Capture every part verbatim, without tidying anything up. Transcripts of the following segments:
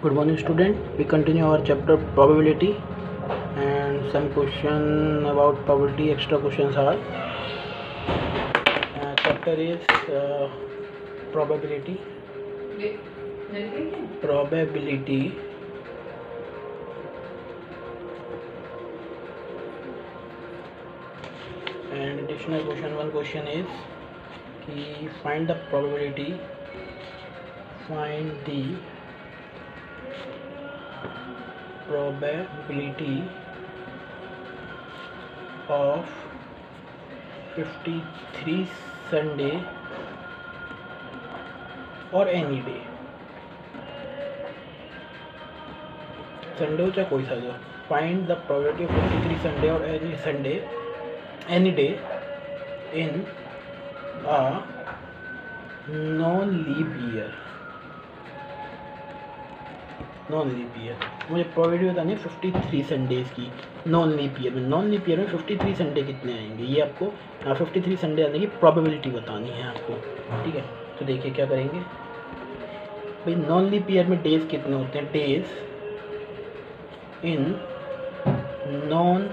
Good morning, student. We continue our chapter probability and some question about probability. Extra questions are. Uh, chapter is uh, probability. Probability. And additional question. One question is कि find the probability. Find the probability of fifty-three Sunday or any day. Sunday हो चाहे कोई सा जो. Find the probability of fifty three Sunday और any Sunday any day in a non leap year. Non leap year मुझे probability बतानी है fifty three Sundays की नॉन लीप ईयर में. नॉन लीप ईयर में फिफ्टी थ्री संडे कितने आएंगे ये आपको फिफ्टी थ्री संडे आने की प्रोबेबिलिटी बतानी है आपको. ठीक है, तो देखिए क्या करेंगे भाई. नॉन लीप ईयर में डेज कितने होते हैं? Days in non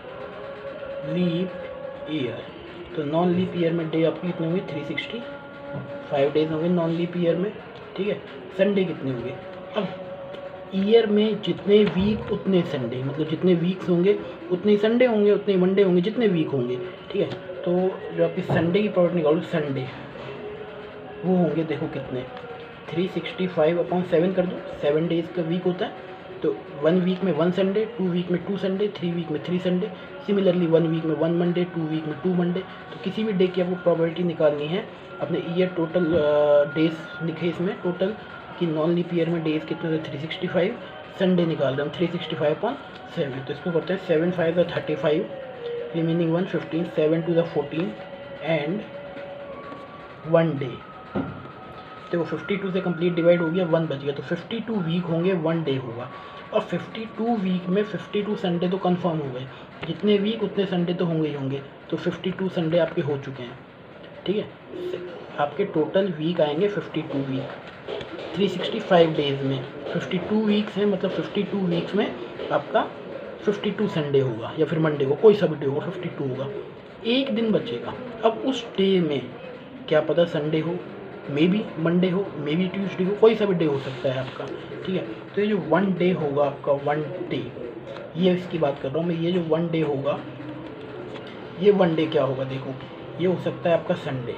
leap year. तो नॉन लीप ईयर में डे आपकी कितने होंगे? थ्री सिक्सटी फाइव डेज होंगे नॉन लीप ईयर में. ठीक है, संडे कितने होंगे? अब ईयर में जितने वीक उतने संडे, मतलब जितने वीक्स होंगे उतने ही संडे होंगे, उतने ही मंडे होंगे जितने वीक होंगे. ठीक है, तो जो आपकी संडे की प्रोबेबिलिटी निकालो संडे वो होंगे देखो कितने three sixty five upon seven कर दो. सेवन डेज का वीक होता है तो वन वीक में वन संडे, टू वीक में टू संडे, थ्री वीक में three Sunday. Similarly one week में वन मंडे, टू वीक में टू मंडे. तो किसी भी डे की आपको प्रोबेबिलिटी निकालनी है अपने ईयर टोटल डेज लिखे इसमें टोटल कि नॉन लीप ईयर में डेज कितने होते? Three sixty five. संडे निकाल रहे हम three sixty five upon seven. तो इसको करते हैं seven five the thirty five remaining one fifteen, seven two the fourteen and one day. देखो फिफ्टी टू से कंप्लीट डिवाइड हो गया, वन बच गया. तो फिफ्टी टू वीक होंगे, वन डे होगा. और फिफ्टी टू वीक में फिफ्टी टू संडे तो कंफर्म हो गए. जितने वीक उतने संडे तो होंगे ही होंगे. तो फिफ्टी टू संडे आपके हो चुके हैं. ठीक है, आपके टोटल वीक आएंगे fifty two week three sixty five days में. फिफ्टी टू वीक्स हैं, मतलब फिफ्टी टू वीक्स में आपका फिफ्टी टू संडे होगा या फिर मंडे को कोई सा भी डे होगा फिफ्टी टू होगा. एक दिन बचेगा. अब उस डे में क्या पता संडे हो, मे बी मंडे हो, मे बी ट्यूसडे हो, कोई सा भी डे हो सकता है आपका. ठीक है, तो ये जो वन डे होगा आपका वन डे, ये इसकी बात कर रहा हूँ मैं. ये जो वन डे होगा ये वन डे क्या होगा देखो, ये हो सकता है आपका संडे.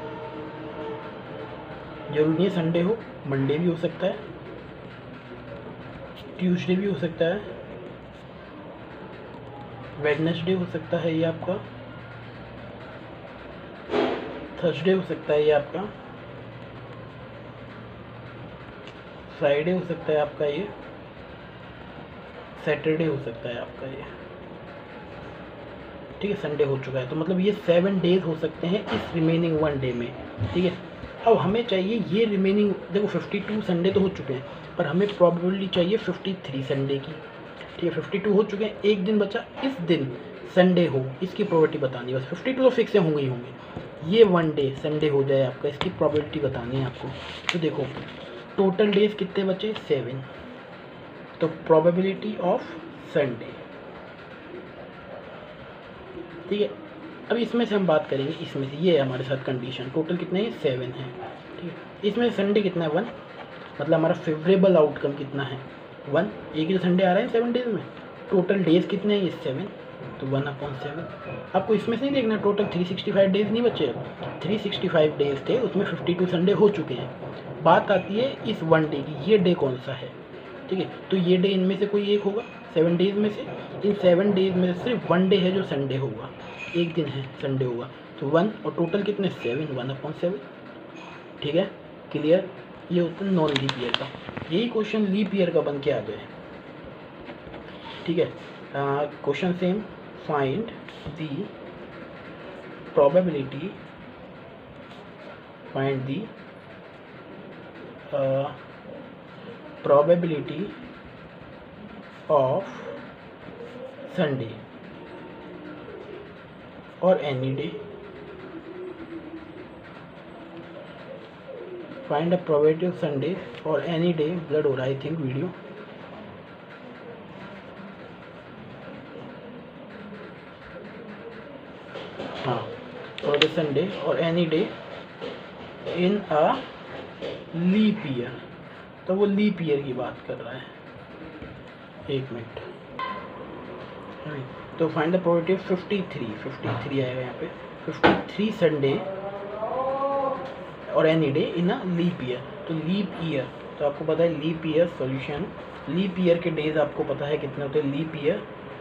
जरूरी नहीं है संडे हो, मंडे भी हो सकता है, ट्यूसडे भी हो सकता है, वेडनेसडे हो सकता है, ये आपका थर्सडे हो सकता है, ये आपका फ्राइडे हो सकता है, आपका ये सैटरडे हो सकता है आपका ये. ठीक है, संडे हो चुका है तो मतलब ये सेवन डेज हो सकते हैं इस रिमेनिंग वन डे में. ठीक है, अब हमें चाहिए ये रिमेनिंग. देखो फिफ्टी टू संडे तो हो चुके हैं पर हमें प्रोबेबिलिटी चाहिए फिफ्टी थ्री संडे की. ठीक है, फिफ्टी टू हो चुके हैं, एक दिन बचा. इस दिन संडे हो इसकी प्रोबेबिलिटी बतानी है बस. फिफ्टी टू तो फिक्स होंगे ही होंगे. ये वन डे संडे हो जाए आपका, इसकी प्रोबेबिलिटी बतानी है आपको. तो देखो टोटल डेज कितने बचे? सेवन. तो प्रोबेबिलिटी ऑफ संडे. ठीक है, अब इसमें से हम बात करेंगे. इसमें से ये है हमारे साथ कंडीशन. टोटल कितने हैं? सेवन है. ठीक है, इसमें संडे कितना है? वन. मतलब हमारा फेवरेबल आउटकम कितना है? वन. एक ही संडे आ रहा है सेवन डेज में. टोटल डेज कितने हैं? ये सेवन. तो वन अपॉन सेवन. आपको इसमें से नहीं देखना total three sixty five days नहीं बचे. थ्री सिक्सटी फाइव डेज थे उसमें फिफ्टी टू संडे हो चुके हैं. बात आती है इस वन डे की, ये डे कौन सा है. ठीक है, तो ये डे इनमें से कोई एक होगा सेवन डेज में से. इन सेवन डेज में से सिर्फ वन डे है जो संडे होगा, एक दिन है संडे होगा. तो वन और टोटल कितने? सेवन. One upon seven. ठीक है, क्लियर. ये होता है नॉन लीप ईयर का. यही क्वेश्चन लीप ईयर का बन के आ गए. ठीक है, question same. Find the probability find the probability of Sunday or any day find a probability of Sunday और एनी डे, ब्लड हो रहा है आई थिंक वीडियो। हाँ, और संडे और any day in a leap year, तो वो leap year की बात कर रहा है। एक मिनट, तो find the probability of fifty three, fifty three आएगा यहाँ पे, फिफ्टी थ्री संडे और any day in a leap year. तो लीप ईयर, तो आपको पता है leap year solution, leap year के डेज आपको पता है कितने होते हैं, leap year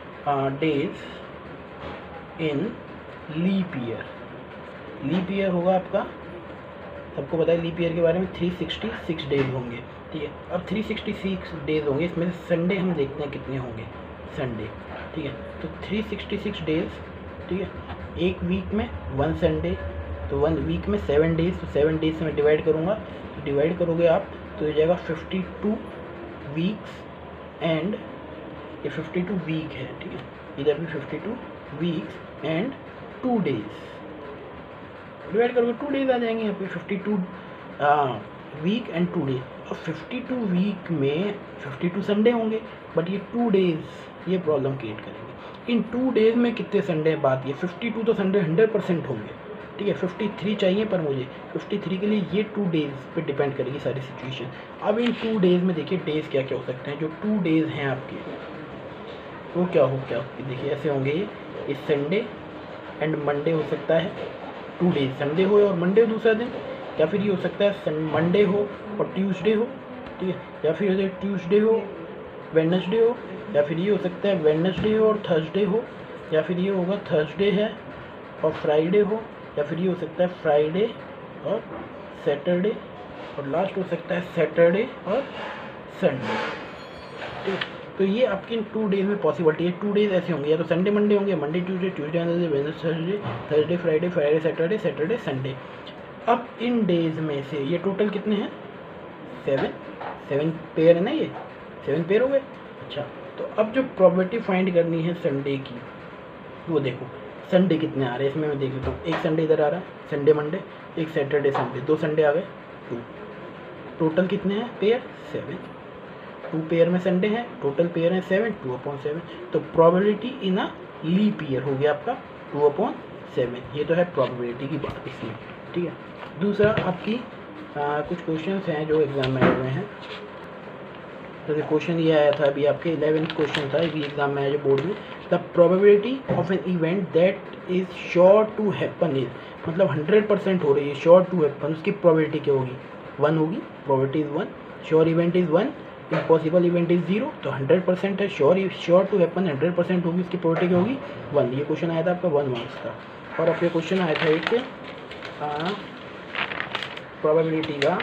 days in leap year, leap year होगा आपका, सबको पता है लीप ईयर के बारे में, थ्री सिक्सटी सिक्स डेज होंगे, ठीक है। अब थ्री सिक्सटी सिक्स डेज होंगे, इसमें से संडे हम देखते हैं कितने होंगे, संडे, ठीक है। तो थ्री सिक्सटी सिक्स डेज, ठीक है, एक वीक में वन संडे, तो वन वीक में सेवन डेज, तो सेवन डेज से मैं डिवाइड करूँगा, तो डिवाइड करोगे आप तो ये जाएगा फिफ्टी टू वीक्स एंड, ये फिफ्टी टू वीक है, ठीक है, इधर भी fifty two weeks and two days, divide करोगे टू डेज आ जाएंगे यहाँ पे, fifty two week and two days. अब फिफ्टी टू वीक में फिफ्टी टू संडे होंगे, बट ये टू डेज ये प्रॉब्लम क्रिएट करेंगे। इन टू डेज में कितने संडे, बात ये फिफ्टी टू तो संडे हंड्रेड परसेंट होंगे, ठीक है। फिफ्टी थ्री चाहिए पर मुझे फिफ्टी थ्री के लिए ये टू डेज पे डिपेंड करेगी सारी सिचुएशन। अब इन टू डेज में देखिए डेज क्या क्या हो सकते हैं, जो टू डेज हैं आपके वो क्या हो क्या देखिए ऐसे होंगे, ये संडे एंड मंडे हो सकता है, टू डेज संडे हो और मंडे हो दूसरा दिन, या फिर ये हो सकता है मंडे हो और ट्यूसडे हो, ठीक है, या फिर ये ट्यूसडे हो वेडनेसडे हो, या फिर ये हो सकता है वेडनेसडे हो और थर्सडे हो, या फिर ये होगा थर्सडे है और फ्राइडे हो, या फिर ये हो सकता है फ्राइडे और सैटरडे, और लास्ट हो सकता है सैटरडे और संडे, ठीक है। तो ये आपके इन टू डेज में पॉसिबिलिटी है, टू डेज ऐसे होंगे, या तो संडे मंडे होंगे, Monday Tuesday, Tuesday Wednesday, Thursday Thursday Friday, Friday Saturday, Saturday Sunday. अब इन डेज में से ये टोटल कितने हैं, सेवन, सेवन पेयर है ना, ये सेवन पेयर हो गए। अच्छा, तो अब जो प्रोबेबिलिटी फाइंड करनी है संडे की, वो देखो संडे कितने आ रहे हैं इसमें, मैं देख लेता हूँ। एक संडे इधर आ रहा है, संडे मंडे, एक सैटरडे संडे, दो संडे आ गए, टू, टोटल कितने हैं पेयर, सेवन, टू पेयर में संडे हैं, टोटल पेयर है सेवन, टू अपॉन सेवन, तो probability in a leap year हो गया आपका टू अपॉन सेवन। ये तो है प्रोबेबिलिटी की बात इसमें, ठीक है। दूसरा आपकी आ, कुछ क्वेश्चंस हैं जो एग्जाम में आए हुए हैं, तो क्वेश्चन ये आया था अभी आपके इलेवेंथ क्वेश्चन था अभी एग्जाम में आया जो बोर्ड में, the probability of an event that is sure to happen is, मतलब हंड्रेड परसेंट हो रही है श्योर टू हैपन, उसकी प्रोबेबिलिटी क्या होगी, वन होगी, probability is one, sure event is one, impossible event is zero, तो हंड्रेड परसेंट है, sure sure to happen hundred percent होगी, उसकी प्रोबेबिलिटी क्या होगी, वन। ये क्वेश्चन आया था आपका वन मार्क्स का। और आपके क्वेश्चन आया था एक प्रोबेबिलिटी का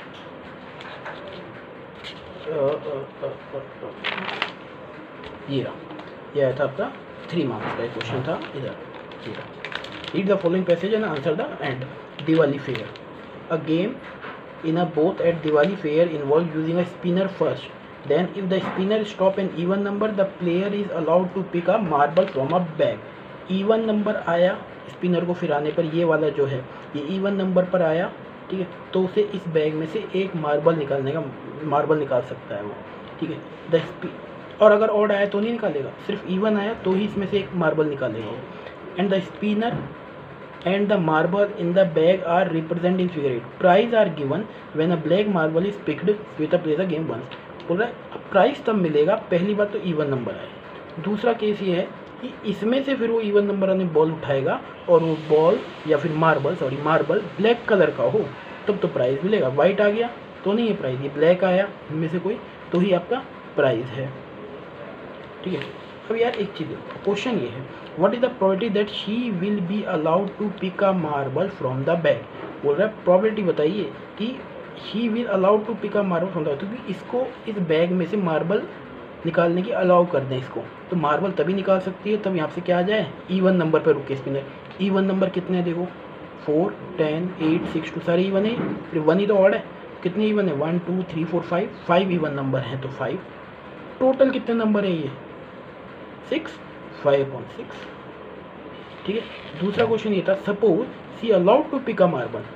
ये रहा, ये आया था आपका थ्री मार्क्स का क्वेश्चन था इधर, ये रहा। Read the following passage and answer the end. Diwali fair, a game in a both at Diwali fair involve using a spinner first. Then if the spinner stop an even number, the player is allowed to pick a marble from a bag. Even number आया spinner को फिराने पर, ये वाला जो है ये even number पर आया, ठीक है, तो उसे इस बैग में से एक मार्बल निकालने का मार्बल निकाल सकता है वो, ठीक है। द और अगर ऑड आया तो नहीं निकालेगा, सिर्फ इवन आया तो ही इसमें से एक मार्बल निकालेगा वो। And the spinner and the marble in the bag are represented in figure eight. Prize are given when a black marble is picked with a play the game once. बोल रहा है प्राइस तब मिलेगा, पहली बात तो इवन नंबर आए, दूसरा केस ये है कि इसमें से फिर वो इवन नंबर वाली बॉल उठाएगा और वो बॉल या फिर marble sorry marble black colour का हो तब तो प्राइस मिलेगा, वाइट आ गया तो नहीं है प्राइस, ये ब्लैक आया इनमें से कोई तो ही आपका प्राइस है, ठीक है। अब यार एक चीज़ क्वेश्चन ये है, what is the probability that she will be allowed to pick a marble from the bag. बोल रहा है प्रोबेबिलिटी बताइए कि she will allowed to pick a marble from the bag, क्योंकि इसको इस बैग में से मार्बल निकालने की अलाउ कर दें इसको, तो मार्बल तभी निकाल सकती है तब यहाँ से क्या आ जाए, ईवन नंबर पर रुके स्पिनर। ईवन नंबर कितने हैं देखो, four ten eight six two सारे ईवन है, फिर वन ही तो ऑड है, कितने ईवन है, one two three four five, five even number हैं तो फाइव, टोटल कितने नंबर है ये सिक्स, फाइव पॉइंट सिक्स, ठीक है। दूसरा क्वेश्चन ये था, suppose she allowed to pick a marble,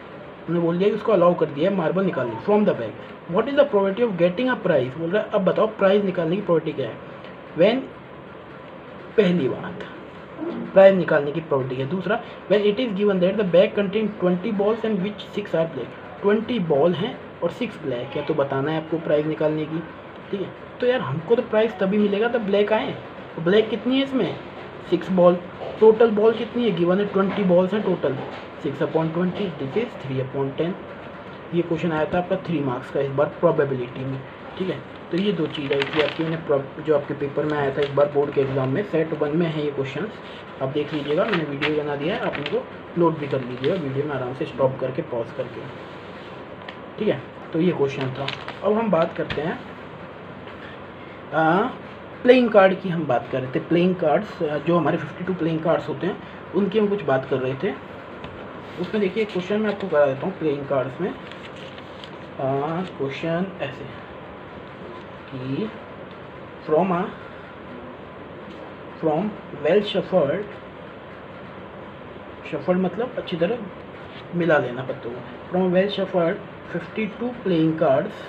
उन्होंने बोल दिया कि उसको अलाउ कर दिया है मार्बल निकालने from the bag. What is the probability of getting a prize, बोल रहा है अब बताओ प्राइज निकालने की प्रोबेबिलिटी क्या है। व्हेन, पहली बात प्राइज निकालने की प्रोबेबिलिटी है। दूसरा, when it is given that the bag contain twenty balls and which six are black, twenty ball हैं और सिक्स ब्लैक है, तो बताना है आपको प्राइज निकालने की। ठीक है, तो यार हमको तो प्राइस तभी मिलेगा तब ब्लैक आए। तो ब्लैक कितनी है इसमें, सिक्स बॉल। टोटल बॉल कितनी है, गिवन है ट्वेंटी बॉल्स हैं total, six upon twenty this is three upon ten. ये क्वेश्चन आया था आपका थ्री मार्क्स का इस बार प्रोबेबिलिटी में। ठीक है, तो ये दो चीज़ आई थी आपकी, मैंने जो आपके पेपर में आया था इस बार बोर्ड के एग्जाम में, सेट वन में है ये क्वेश्चन। आप देख लीजिएगा, मैंने वीडियो बना दिया है, आप इनको नोट भी कर लीजिएगा वीडियो में आराम से स्टॉप करके पॉज करके। ठीक है, तो ये क्वेश्चन था। अब हम बात करते हैं प्लेइंग कार्ड की। हम बात कर रहे थे प्लेइंग कार्ड्स, जो हमारे फिफ्टी टू प्लेइंग कार्ड्स होते हैं उनकी हम कुछ बात कर रहे थे। उसमें देखिए क्वेश्चन मैं आपको करा देता हूँ प्लेइंग कार्ड्स में। क्वेश्चन ऐसे कि from ah from well shuffled, shuffled मतलब अच्छी तरह मिला लेना पत्तों को, from well shuffled fifty two playing cards,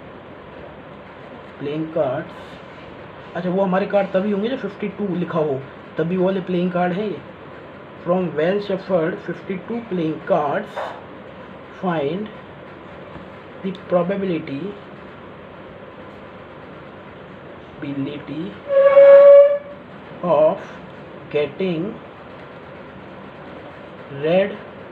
playing cards, अच्छा वो हमारे कार्ड तभी होंगे जो फिफ्टी टू लिखा हो, तभी वो वाले प्लेइंग कार्ड है ये। From well shuffled fifty two playing cards find the probability बिलिटी of getting red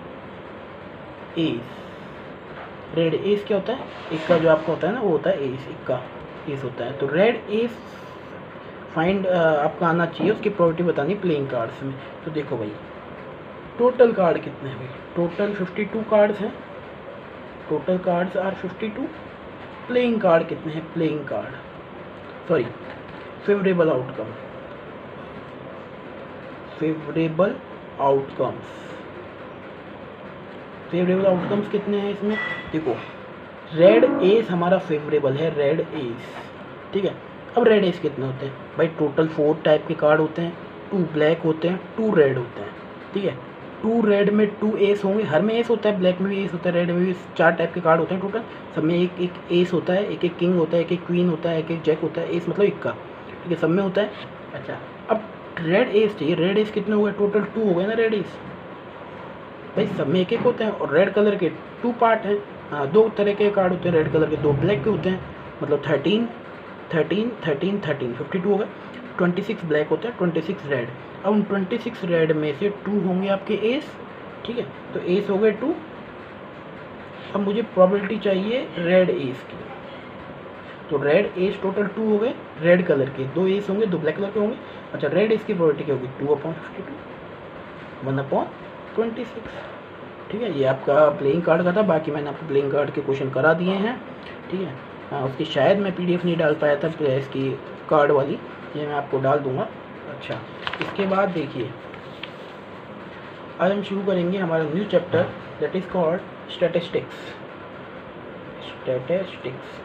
ace. Red ace क्या होता है, इक्का जो आपका होता है ना वो होता है एस, इक्का एस होता है। तो रेड एस फाइंड आपका आना चाहिए, उसकी प्रोबेबिलिटी बतानी प्लेइंग कार्ड्स में। तो देखो भाई टोटल कार्ड कितने हैं भाई, टोटल फिफ्टी टू कार्ड्स हैं, total cards are fifty two. Playing card कितने हैं, playing card sorry favourable outcome, favourable outcomes, favourable outcomes कितने हैं इसमें, देखो रेड एस हमारा फेवरेबल है, रेड एस। ठीक है, अब रेड एस कितने होते हैं भाई, टोटल फोर टाइप के कार्ड होते हैं, टू ब्लैक होते हैं, टू रेड होते हैं। ठीक है, टू रेड में टू एस होंगे, हर में एस होता है, ब्लैक में भी एस होता है, रेड में भी चार टाइप के कार्ड होते हैं टोटल, सब में एक एक एस होता है, एक एक किंग होता है, एक एक क्वीन होता है, एक एक जैक होता है, एस मतलब इक्का। ठीक है, सब में होता है। अच्छा अब रेड एस चाहिए, रेड एस कितने हुए, टोटल टू हो गए ना रेड एस भाई, सब में एक एक होते हैं और रेड कलर के टू पार्ट हैं। हाँ, दो तरह के कार्ड होते हैं रेड कलर के, दो ब्लैक के होते हैं, मतलब thirteen thirteen thirteen thirteen fifty two हो गए। ट्वेंटी सिक्स ब्लैक होता है, ट्वेंटी सिक्स रेड। अब उन ट्वेंटी सिक्स रेड में से टू होंगे आपके एस। ठीक है, तो एस हो गए टू। अब मुझे प्रोबेबिलिटी चाहिए रेड एस की, तो रेड एस टोटल टू हो गए, रेड कलर के दो एस होंगे, दो ब्लैक कलर के होंगे। अच्छा रेड एस की प्रोबेबिलिटी क्या होगी, two upon fifty two, one upon twenty six. ठीक है, ये आपका प्लेइंग कार्ड का था, बाकी मैंने आपको प्लेइंग कार्ड के क्वेश्चन करा दिए हैं। ठीक है, हाँ उसकी शायद मैं पीडीएफ नहीं डाल पाया था इसकी कार्ड वाली, ये मैं आपको डाल दूंगा। अच्छा इसके बाद देखिए आज हम शुरू करेंगे हमारा new chapter that is called statistics. Statistics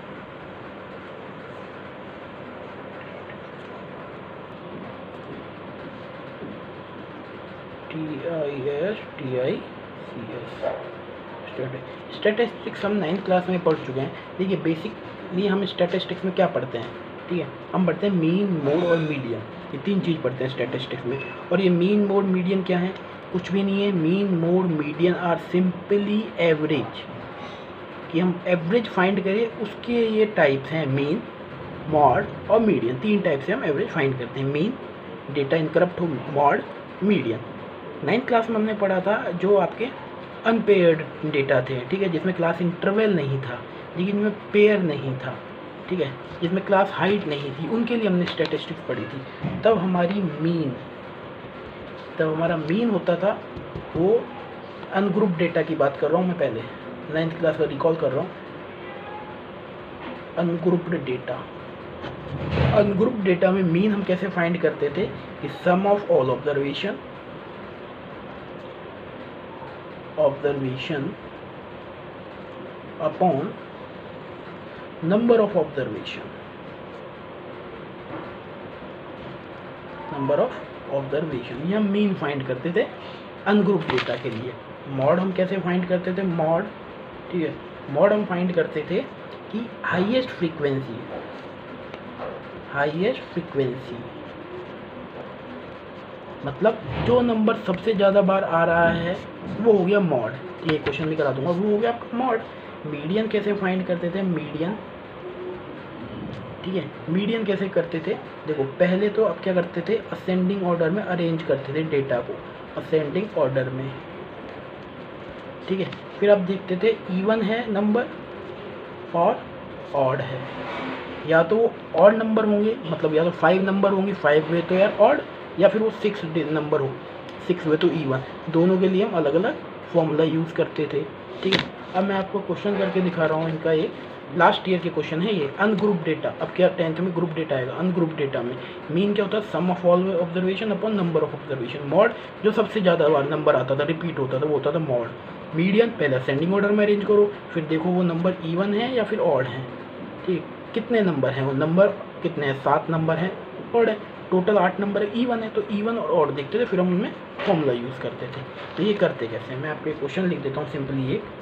T I S T I C S statistics हम नाइन्थ क्लास में पढ़ चुके हैं। देखिए बेसिकली हम स्टैटिस्टिक्स में क्या पढ़ते हैं, ठीक है, हम पढ़ते हैं मीन, मोड और मीडियन, ये तीन चीज़ पढ़ते हैं स्टैटिस्टिक्स में। और ये मीन, मोड, मीडियन क्या है, कुछ भी नहीं है। Mean, mode, median are simply average, कि हम एवरेज फाइंड करें उसके ये टाइप्स हैं, मीन, मॉड और मीडियन। तीन टाइप से हम एवरेज फाइंड करते हैं, मीन, डेटा इनकरप्ट हो, मॉड, मीडियन। नाइन्थ क्लास में हमने पढ़ा था जो आपके अनपेयर्ड डेटा थे, ठीक है, जिसमें क्लास इंटरवल नहीं था, लेकिन में पेयर नहीं था, ठीक है, जिसमें क्लास हाइट नहीं थी, उनके लिए हमने स्टैटिस्टिक्स पढ़ी थी। तब हमारी मीन, तब हमारा मीन होता था वो अनग्रुप डेटा की बात कर रहा हूँ मैं, पहले नाइन्थ क्लास का रिकॉल कर रहा हूँ। अनग्रुप्ड डेटा, अनग्रुप डेटा में मीन हम कैसे फाइंड करते थे कि sum of all observation observation upon number of observation, number of observation, ये हम मीन फाइंड करते थे अनग्रुप डेटा के लिए। मॉड हम कैसे फाइंड करते थे, मॉड ठीक है। मॉड हम फाइंड करते थे कि हाईएस्ट फ्रीक्वेंसी, हाईएस्ट फ्रीक्वेंसी मतलब जो नंबर सबसे ज़्यादा बार आ रहा है वो हो गया मॉड। ये क्वेश्चन भी करा दूंगा, वो हो गया आपका मॉड। मीडियन कैसे फाइंड करते थे, मीडियन, ठीक है। मीडियन कैसे करते थे, देखो पहले तो आप क्या करते थे, असेंडिंग ऑर्डर में अरेंज करते थे डेटा को, असेंडिंग ऑर्डर में, ठीक है। फिर आप देखते थे इवन है नंबर और ऑड है, या तो वो ऑड नंबर होंगे, मतलब या तो फाइव नंबर होंगे, फाइव हुए तो यार ऑड, या फिर वो सिक्स नंबर हो, सिक्स हुए तो इवन। दोनों के लिए हम अलग अलग फॉर्मूला यूज़ करते थे, ठीक है। अब मैं आपको क्वेश्चन करके दिखा रहा हूँ इनका, एक लास्ट ईयर के क्वेश्चन है ये, अनग्रुप डेटा। अब क्या टेंथ में ग्रुप डेटा आएगा, अनग्रुप डेटा में मीन क्या होता है, sum of all observation upon number of observation. Mode जो सबसे ज़्यादा बार नंबर आता था, रिपीट होता था, वो होता था मॉड। मीडियन पहले असेंडिंग ऑर्डर में अरेंज करो, फिर देखो वो नंबर इवन है या फिर ऑड है, ठीक। कितने नंबर हैं, वो नंबर कितने हैं, सात नंबर हैं, ऑड है, टोटल आठ नंबर है, इवन है, तो इवन और ऑड देखते थे, फिर हम उनमें फॉर्मूला यूज़ करते थे। तो ये करते कैसे, मैं आपको एक क्वेश्चन लिख देता हूँ सिंपली, एक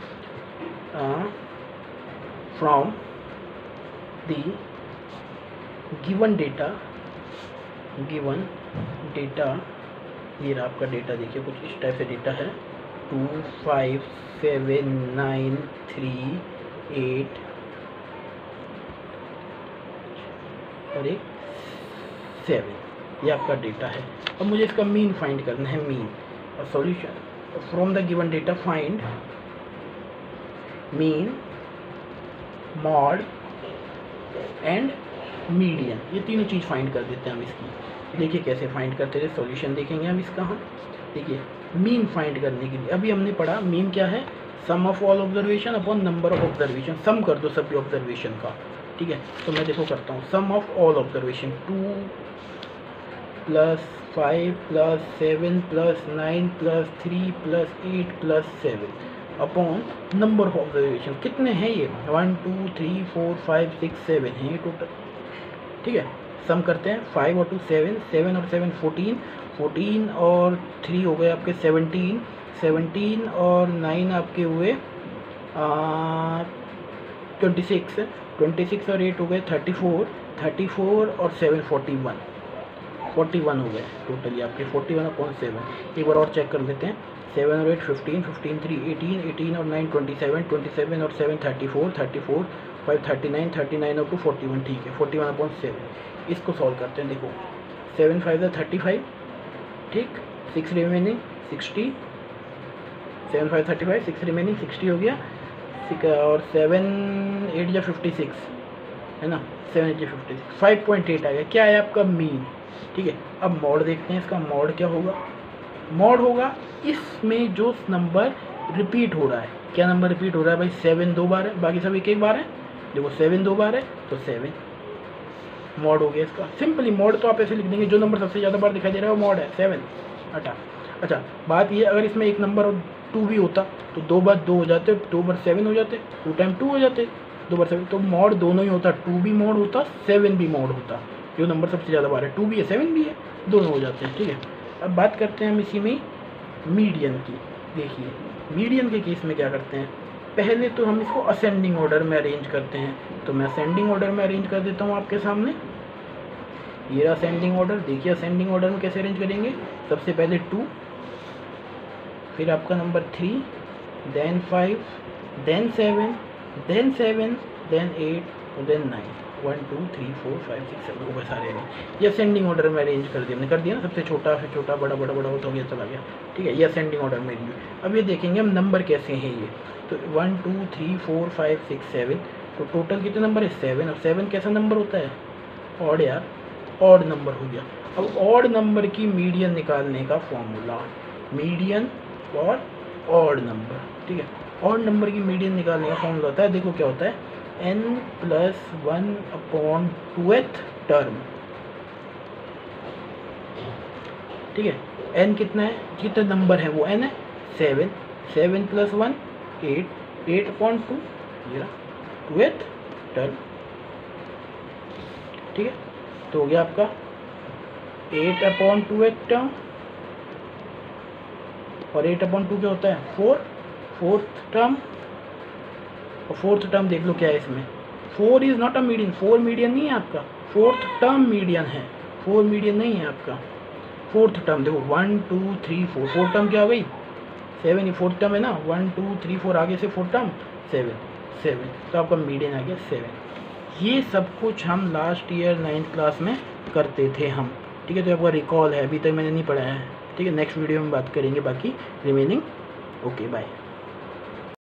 from the given data, given data, ये रहा आपका डेटा, देखिए कुछ इस टाइप से डेटा है, two five seven nine three eight और एक सेवन, ये आपका डेटा है। अब मुझे इसका मीन फाइंड करना है, मीन और solution from the given data find mean, mode and median, ये तीनों चीज़ फाइंड कर देते हैं हम इसकी। देखिए कैसे फाइंड करते थे, सॉल्यूशन देखेंगे हम इसका। हम देखिए मीन फाइंड करने के लिए अभी हमने पढ़ा, मीन क्या है, sum of all observation upon number of observation, sum कर दो सभी ऑब्जर्वेशन का, ठीक है। तो मैं देखो करता हूँ, sum of all observation, two plus five plus seven plus nine plus three plus eight plus seven upon number of observation, कितने हैं ये, one two three four five six seven हैं ये टोटल, ठीक है। सम करते हैं, फाइव और टू सेवन, सेवन और सेवन फोर्टीन, फोर्टीन और थ्री हो गए आपके सेवनटीन, सेवनटीन और नाइन आपके हुए ट्वेंटी सिक्स, ट्वेंटी सिक्स और एट हो गए थर्टी फोर, थर्टी फोर और seven forty one, forty one हो गए टोटली आपके, फोर्टी वन अपॉन सेवन। एक बार और चेक कर लेते हैं, सेवन और eight fifteen, fifteen three eighteen, eighteen और nine twenty seven, twenty seven और seven thirty four, thirty four, five thirty nine, thirty nine और टू फोर्टी वन, ठीक है, फोर्टी वन अपॉन सेवन। इसको सॉल्व करते हैं, देखो सेवन फाइव है थर्टी फाइव, ठीक, six remaining sixty, seven five thirty five, six remaining sixty हो गया, और सेवन एट या फिफ्टी सिक्स है ना, सेवन एट या fifty six, five point eight आ गया, क्या है आपका मीन, ठीक है। अब मॉड देखते हैं, इसका मॉड क्या होगा, मॉड होगा इसमें जो नंबर रिपीट हो रहा है, क्या नंबर रिपीट हो रहा है भाई, सेवन दो बार है, बाकी सब एक एक बार है, देखो सेवन दो बार है तो सेवन मॉड हो गया इसका। सिंपली मॉड तो आप ऐसे लिख देंगे, जो नंबर सबसे ज़्यादा बार दिखाई दे रहा है वो मॉड है, सेवन। अच्छा अच्छा बात ये, अगर इसमें एक नंबर और टू भी होता तो दो बार दो हो जाते, दो बार सेवन हो जाते, टू टाइम टू हो जाते, दो बार सेवन, तो मॉड दोनों ही होता, टू भी मॉड होता, सेवन भी मॉड होता, जो नंबर सबसे ज़्यादा बार है, टू भी है सेवन भी है, दोनों हो जाते हैं, ठीक है। अब बात करते हैं हम इसी में मीडियन की। देखिए मीडियन के केस में क्या करते हैं, पहले तो हम इसको असेंडिंग ऑर्डर में अरेंज करते हैं, तो मैं असेंडिंग ऑर्डर में अरेंज कर देता हूँ आपके सामने, ये रहा असेंडिंग ऑर्डर। देखिए असेंडिंग ऑर्डर में कैसे अरेंज करेंगे, सबसे पहले टू, फिर आपका number three, then five, then seven, then seven, then eight और then nine, one two three four five six seven, ऊपर सारे अरेंज, ये असेंडिंग ऑर्डर में अरेंज कर दिया हमने, कर दिया ना, सबसे छोटा फिर छोटा बड़ा बड़ा बड़ा होता गया चला गया, ठीक है, ये असेंडिंग ऑर्डर में अरेंज। अब ये देखेंगे हम नंबर कैसे हैं ये, तो one two three four five six seven, तो टोटल कितने नंबर है, सेवन, और सेवन कैसा नंबर होता है, ऑड यार, ऑड नंबर हो गया। अब ऑड नंबर की मीडियन निकालने का फॉर्मूला, मीडियन और ऑड नंबर, ठीक है, ऑड नंबर की मीडियन निकालने का फॉर्मूला होता है, देखो क्या होता है, n plus one upon twoth term, ठीक है, n कितना है, कितने नंबर है वो n है, seven, seven plus one eight, eight upon two, ये टूथ टर्म, ठीक है, तो हो गया आपका एट अपॉन टूथ टर्म, और एट अपॉन टू क्या होता है, फोर, फोर्थ टर्म, और फोर्थ टर्म देख लो क्या है इसमें, four is not a median, four median नहीं है आपका, फोर्थ टर्म मीडियन है, फोर मीडियन नहीं है आपका। फोर्थ टर्म देखो one two three four, fourth term क्या हो गई सेवन, ही फोर्थ टर्म है ना, वन टू थ्री फोर आगे से फोर्थ टर्म सेवन, सेवन तो आपका मीडियन आ गया सेवन। ये सब कुछ हम लास्ट ईयर नाइन्थ क्लास में करते थे हम, ठीक है। तो आपका रिकॉल है, अभी तक मैंने नहीं पढ़ाया है, ठीक है। नेक्स्ट वीडियो में बात करेंगे बाकी रिमेनिंग। Okay bye.